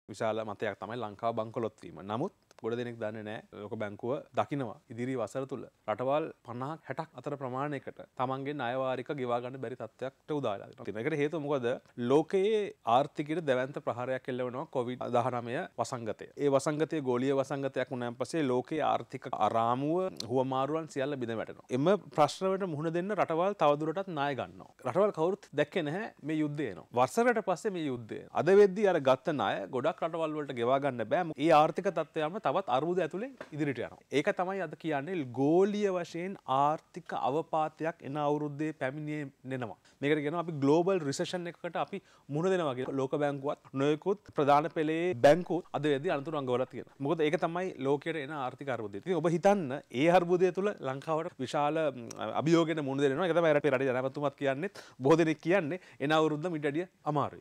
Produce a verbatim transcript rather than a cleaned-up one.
විශාල මතයක් තමයි ලංකාව බංකොලොත් වීම. නමුත් ගොඩ දෙනෙක් දන්නේ නැහැ ලෝක බැංකුව දකිනවා ඉදිරි වසර තුල රටවල් පනහක් හැටක් අතර ප්‍රමාණයකට තමන්ගේ ණය වාරික ගෙවා ගන්න බැරි තත්ත්වයකට උදා වෙලා තියෙනවා. ඒකට හේතුව මොකද? ලෝකයේ ආර්ථිකයට දැවැන්ත ප්‍රහාරයක් එල්ලවෙනවා කොවිඩ් දහනවය වසංගතය. ඒ වසංගතයේ ගෝලීය වසංගතයක් වුණාන් පස්සේ ලෝකයේ ආර්ථික අරාමුව හුවමාරුවන් සියල්ල බිඳ වැටෙනවා. එම ප්‍රශ්න වලට මුහුණ දෙන්න රටවල් තවදුරටත් ණය ගන්නවා. රටවල් කවුරුත් දැක්කේ නැහැ මේ යුද්ධය එනවා. වසරකට පස්සේ මේ යුද්ධය. අද වෙද්දී අර ගත්ත ණය ගොඩක් රටවල් වලට ගෙවා ගන්න බෑ. ඒ ආර්ථික තත්ත්වයම තවත් අර්බුද ඇතුලේ ඉදිරියට යනවා. ඒක තමයි අද කියන්නේ ගෝලීය වශයෙන් ආර්ථික අවපාතයක් එන අවුරුද්දේ පැමිණෙනවා. මේකට කියනවා අපි ග්ලෝබල් රිසෙෂන් එකකට අපි මුහුණ දෙනවා කියලා. ලෝක බැංකුවත් නොයෙකුත් ප්‍රධාන පෙළේ බැංකුත් අද වෙද්දී අනතුරු අඟවලා තියෙනවා. මොකද ඒක තමයි ලෝකයට එන ආර්ථික අර්බුදය. ඉතින් ඔබ හිතන්න ඒ අර්බුදය තුල ලංකාවට විශාල අභියෝගයකට මුහුණ දෙනවා. ඒක තමයි රටේ රටේ ජනාධිපතිතුමත් කියන්නේ බොහෝ දෙනෙක් කියන්නේ එන අවුරුද්ද මිට වැඩිය අමාරුයි.